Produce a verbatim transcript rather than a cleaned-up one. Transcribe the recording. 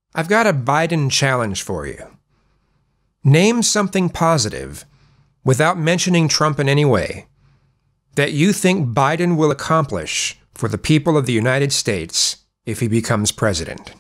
I've got a Biden challenge for you. Name something positive, without mentioning Trump in any way, that you think Biden will accomplish for the people of the United States if he becomes president.